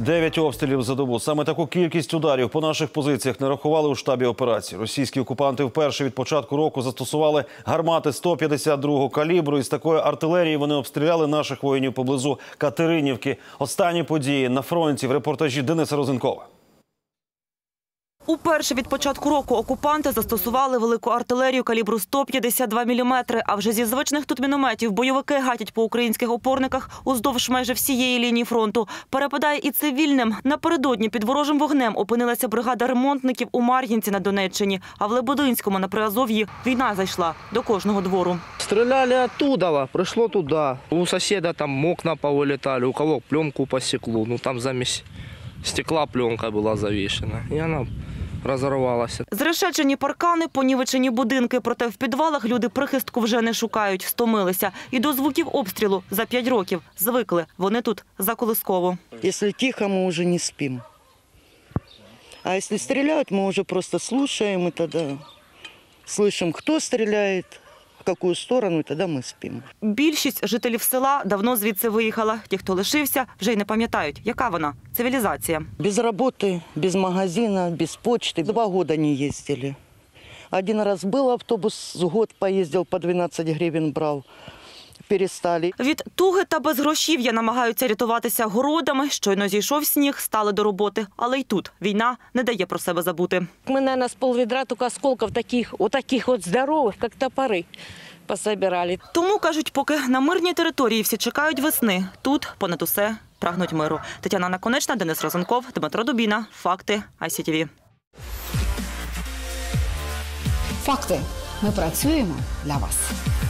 9 обстрілів за добу. Саме таку кількість ударів по наших позиціях не рахували у штабі операції. Російські окупанти вперше від початку року застосували гармати 152-го калібру. Із такої артилерії вони обстріляли наших воїнів поблизу Катеринівки. Останні події на фронті в репортажі Дениса Розенкова. Уперше від початку року окупанти застосували велику артилерію калібру 152 мм, а вже зі звичних тут мінометів бойовики гатять по українських опорниках уздовж майже всієї лінії фронту. Перепадає і цивільним. Напередодні під ворожим вогнем опинилася бригада ремонтників у Мар'їнці на Донеччині, а в Лебединському на Приазов'ї війна зайшла до кожного двору. Стреляли оттуда, пришло туда. У соседа там окна повылетали, у кого пленку по стеклу. Ну там замесь стекла пленка была завешена. И она розірвалася. Зрешечені паркани, понівечені будинки. Проте в підвалах люди прихистку вже не шукають, стомилися. І до звуків обстрілу за 5 років звикли. Вони тут заколисково. Якщо тихо, ми вже не спимо. А якщо стріляють, ми вже просто слухаємо і тоді чуємо, хто стріляє, в яку сторону, і тоді ми спимо. Більшість жителів села давно звідси виїхала. Ті, хто лишився, вже й не пам'ятають, яка вона – цивілізація. Без роботи, без магазину, без почти. 2 роки не їздили. Один раз був автобус, год поїздив, по 12 гривень брав. Перестали. Від туги та безгрошів'я намагаються рятуватися городами. Щойно зійшов сніг, стали до роботи. Але й тут війна не дає про себе забути. Мы, наверное, с полведра только осколков таких вот здоровых, как топоры, пособирали. Тому, кажуть, поки на мирній території всі чекають весни, тут понад усе прагнуть миру. Тетяна Наконечна, Денис Розенков, Дмитро Дубіна. Факти ICTV. Факти. Ми працюємо для вас.